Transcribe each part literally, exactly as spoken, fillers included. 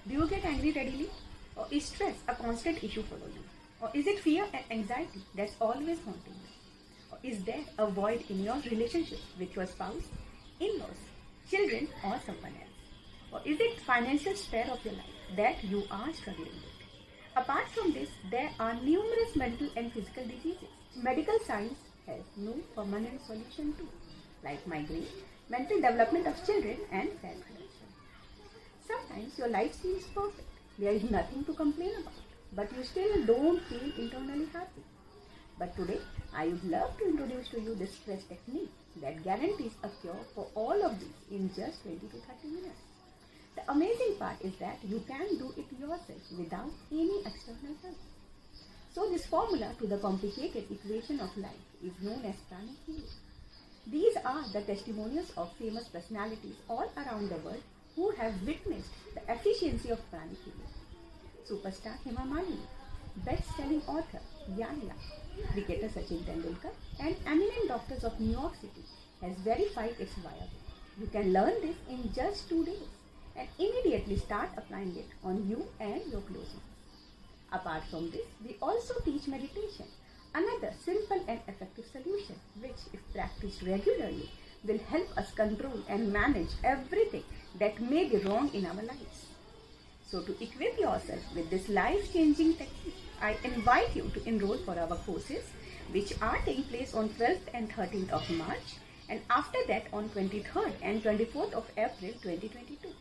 Do you get angry readily? Or is stress a constant issue for you? Or is it fear and anxiety that's always haunting you? Or is there a void in your relationship with your spouse, in-laws, children, or someone else? Or is it financial sphere of your life that you are struggling with? Apart from this, there are numerous mental and physical diseases. Medical science has no permanent solution to, like migraine, mental development of children, and fat reduction. Sometimes your life seems perfect. There is nothing to complain about, but you still don't feel internally happy. But today, I would love to introduce to you this fresh technique that guarantees a cure for all of these in just twenty to thirty minutes. The amazing part is that you can do it yourself without any external help. So this formula to the complicated equation of life is known as pranic healing. These are the testimonials of famous personalities all around the world who have witnessed the efficiency of pranic healing. Superstar Hema Malini, best-selling author Yanya, cricketer Sachin Tendulkar, and eminent doctors of New York City has verified its viability. You can learn this in just two days and immediately start applying it on you and your close ones. Apart from this, we also teach meditation, another simple and effective solution which, if practiced regularly, will help us control and manage everything that may be wrong in our lives. So to equip yourself with this life-changing technique, I invite you to enroll for our courses which are taking place on twelfth and thirteenth of March, and after that on twenty-third and twenty-fourth of April twenty twenty-two.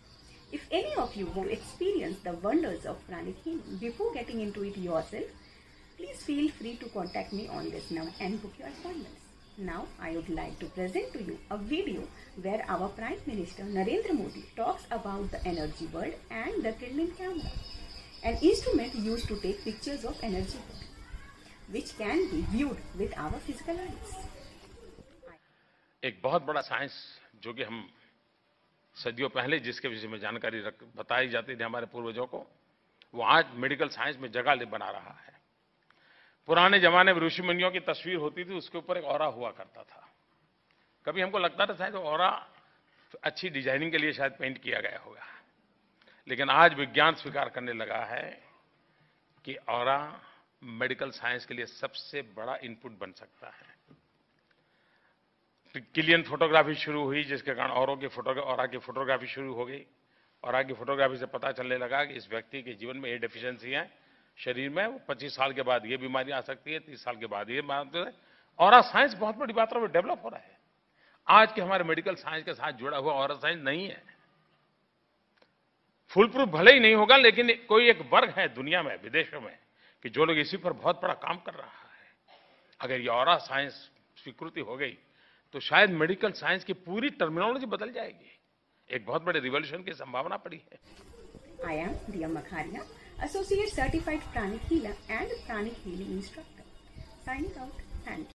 If any of you who experience the wonders of pranic healing before getting into it yourself, please feel free to contact me on this number and book your appointments. Now, I would like to present to you a video where our Prime Minister Narendra Modi talks about the energy world and the Trident camera, an instrument used to take pictures of energy world, which can be viewed with our physical eyes. एक बहुत बड़ा science जो कि हम सदियों पहले जिसके विषय में जानकारी रख बताई जाती थी हमारे पूर्वजों को, वो आज मेडिकल साइंस में जगह ले बना रहा है। पुराने जमाने में ऋषि मुनियों की तस्वीर होती थी, उसके ऊपर एक ऑरा हुआ करता था। कभी हमको लगता था शायद ऑरा अच्छी डिजाइनिंग के लिए शायद पेंट किया गया होगा, लेकिन आज विज्ञान स्वीकार करने लगा है कि ऑरा मेडिकल साइंस के लिए सबसे बड़ा इनपुट बन सकता है। क्लियन फोटोग्राफी शुरू हुई, जिसके कारण औरों की फोटो ऑरा की फोटोग्राफी शुरू हो गई। ऑरा की फोटोग्राफी से पता चलने लगा कि इस व्यक्ति के जीवन में ये डेफिशिएंसी है शरीर में, वो पच्चीस साल के बाद ये बीमारी आ सकती है, तीस साल के बाद ये बीमारी। ऑरा साइंस बहुत बड़ी मात्रा में डेवलप हो रहा है। आज के हमारे मेडिकल साइंस के साथ जुड़ा हुआ ऑरा साइंस नहीं है। फुल प्रूफ भले ही नहीं होगा, लेकिन कोई एक वर्ग है दुनिया में, विदेशों में, कि जो लोग इसी पर बहुत बड़ा काम कर रहा है। अगर ये ऑरा साइंस स्वीकृति हो गई तो शायद मेडिकल साइंस की पूरी टर्मिनोलॉजी बदल जाएगी। एक बहुत बड़े रिवॉल्यूशन की संभावना पड़ी है। I am Diya Makharia, Associate Certified Pranic Healer and Pranic Healing Instructor. Signing out. Thank you.